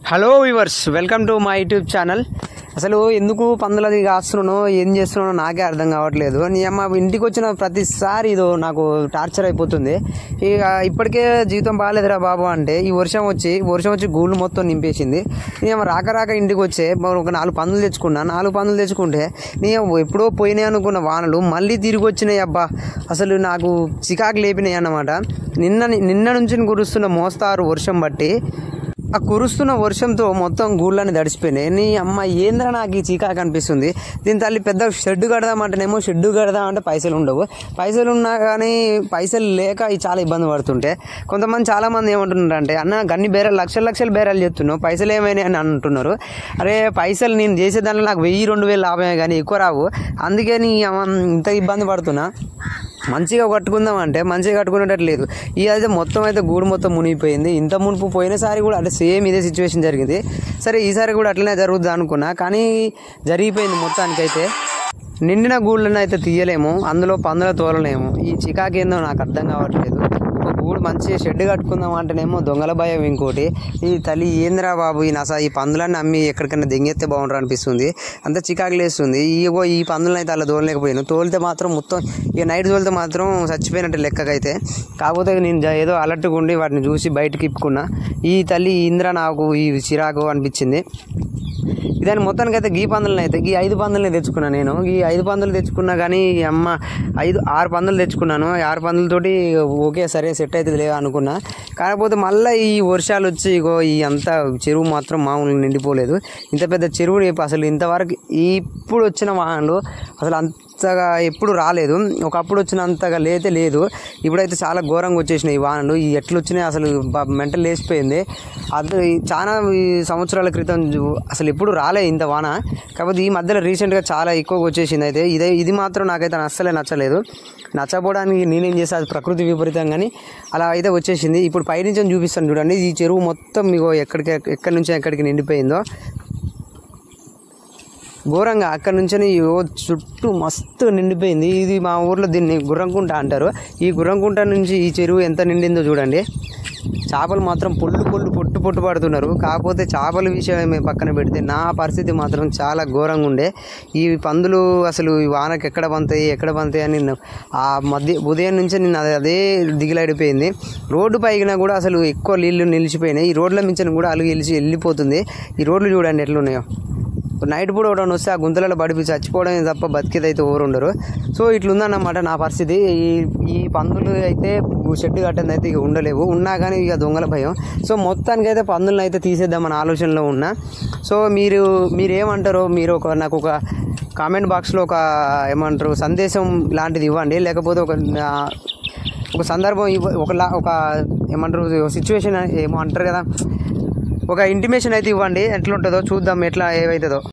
Hello viewers, welcome to my YouTube channel. అసలు ఎందుకు పందులది కాస్తున్నానో ఏం చేస్తున్నానో నాకే అర్థం కావట్లేదు. నీ అమ్మ ఇంటికి వచ్చిన ప్రతిసారి ఇదో నాకు టార్చర్ అయిపోతుంది. ఇక ఇప్పటికే జీవితం బాగాలేదురా బాబు అంటే ఈ వర్షం వచ్చి గూళ్ళు మొత్తం నింపేసింది. నేను రాక ఇంటికి వచ్చే ఒక 4 పందులు తెచ్చుకున్నా. 4 పందులు తెచ్చుకుంటే నేను ఎప్పుడో పోయినాయి అనుకున్న వానలు మళ్ళీ తిరిగి వచ్చినాయి. అబ్బా, అసలు నాకు చికాకు లేపినాయి అన్నమాట. నిన్న నుంచి కురుస్తున్న మోస్తారు వర్షం బట్టి ఆ కురుస్తున్న వర్షంతో మొత్తం గూళ్ళని తడిసిపోయినాయి. నీ అమ్మ ఏంద్ర నాకు ఈ చీకాకు అనిపిస్తుంది. దీని తల్లి పెద్ద షెడ్ కడదామంటేనేమో షెడ్ కడదామంటే పైసలు ఉండవు. పైసలు ఉన్నా కానీ పైసలు లేక చాలా ఇబ్బంది పడుతుంటే చాలామంది ఏమంటున్నారు అంటే, అన్న గన్ని బేరాలు లక్షల బేరాలు చెప్తున్నావు, పైసలు ఏమైనా అని అంటున్నారు. అరే పైసలు నేను చేసే దాంట్లో నాకు 1000-2000 లాభమే కానీ ఎక్కువ రావు. అందుకే నీ ఇంత ఇబ్బంది పడుతున్నా. మంచిగా కట్టుకుందామంటే మంచిగా కట్టుకునేటట్టు లేదు. అయితే గూడు మొత్తం మునిగిపోయింది. ఇంత మునుపు పోయినసారి కూడా అంటే సేమ్ ఇదే సిచ్యువేషన్ జరిగింది. సరే ఈసారి కూడా అట్లనే జరుగుతుంది అనుకున్నా, కానీ జరిగిపోయింది. మొత్తానికైతే నిండిన గూళ్ళని అయితే తీయలేము, అందులో పందుల తోలలేము. ఈ చికాకు ఏందో నాకు అర్థం కావట్లేదు. ఒక గూడు మంచిగా షెడ్ కట్టుకుందాం అంటేనేమో దొంగల భయం. ఇంకోటి ఈ తల్లి ఏంద్రా బాబు, ఈ పందులన్నీ అమ్మి ఎక్కడికైనా దెంగెత్తే బాగుంటారు అనిపిస్తుంది. అంత చికాకు లేస్తుంది. ఈ పందులను అయితే అలా తోలలేకపోయాను. తోలితే మాత్రం మొత్తం ఇక నైట్ తోలితే మాత్రం చచ్చిపోయినట్టు లెక్కకైతే. కాకపోతే నేను ఏదో అలర్ట్గా ఉండి వాటిని చూసి బయటకి ఇప్పుకున్నా. ఈ తల్లి ఇంద్ర నాకు ఈ చిరాకు అనిపించింది. దాని మొత్తానికైతే ఈ 5 పందులని తెచ్చుకున్నాను. నేను ఈ 5 పందులు తెచ్చుకున్నా కానీ అమ్మ 6 పందులు తెచ్చుకున్నాను. 6 పందులతోటి ఓకే సరే సెట్ అవుతుంది లేదా అనుకున్నా. కాకపోతే మళ్ళీ ఈ వర్షాలు వచ్చి ఈ అంతా చెరువు మాత్రం మామూలుగా నిండిపోలేదు. ఇంత పెద్ద చెరువు అసలు ఇంతవరకు ఇప్పుడు వచ్చిన వాహనాలు అసలు అంతగా ఎప్పుడు రాలేదు. ఒకప్పుడు వచ్చినంతగా లేదు. ఇప్పుడైతే చాలా ఘోరంగా వచ్చేసినాయి ఈ వాహనాలు. ఈ ఎట్లు వచ్చినాయి అసలు మెంటల్ లేచిపోయింది. అది చాలా సంవత్సరాల క్రితం అసలు ఎప్పుడు రాలే ఇంత వాన. కాకపోతే ఈ మధ్యలో రీసెంట్గా చాలా ఎక్కువగా వచ్చేసింది. అయితే ఇది మాత్రం నాకైతే అస్సలే నచ్చలేదు. నచ్చపోవడానికి నేనేం చేస్తా, అది ప్రకృతి విపరీతం. కానీ అలా అయితే వచ్చేసింది. ఇప్పుడు పైనుంచి చూపిస్తాను చూడండి. ఈ చెరువు మొత్తం మీకు ఎక్కడి నుంచి ఎక్కడికి నిండిపోయిందో ఘోరంగా. అక్కడి నుంచి చుట్టూ మస్తు నిండిపోయింది. ఇది మా ఊర్లో దీన్ని గుర్రంకుంట అంటారు. ఈ గుర్రంకుంట నుంచి ఈ చెరువు ఎంత నిండిందో చూడండి. చేపలు మాత్రం పొట్టు పడుతున్నారు. కాకపోతే చేపల విషయం పక్కన పెడితే నా పరిస్థితి మాత్రం చాలా ఘోరంగా ఉండే. ఈ పందులు అసలు ఈ వానకి ఎక్కడ పంతాయి అని ఆ ఉదయం నుంచి నేను అదే దిగిలాడిపోయింది. రోడ్డు పైన కూడా అసలు ఎక్కువ నీళ్లు నిలిచిపోయినాయి. ఈ రోడ్ల మించిన కూడా అలుగు వెళ్ళిపోతుంది. ఈ రోడ్లు చూడండి ఎట్లున్నాయో. నైట్ పూట ఒకటి వస్తే ఆ గుంతలలో పడిపి చచ్చిపోవడమే తప్ప బతికేది అయితే ఉండరు. సో ఇట్లుందన్నమాట నా పరిస్థితి. ఈ పందులు అయితే షెడ్ కట్టేది అయితే ఇక ఉండలేవు. ఉన్నా కానీ ఇక దొంగల భయం. సో మొత్తానికైతే పందులను అయితే తీసేద్దామని ఆలోచనలో ఉన్నా. సో మీరేమంటారో మీరు నాకు ఒక కామెంట్ బాక్స్లో ఏమంటారు సందేశం లాంటిది ఇవ్వండి. లేకపోతే ఒక సందర్భం ఒక ఏమంటారు సిచ్యువేషన్ ఏమో అంటారు కదా, ఒక ఇంటిమేషన్ అయితే ఇవ్వండి. ఎట్లుంటుందో చూద్దాం, ఏమవుతుందో.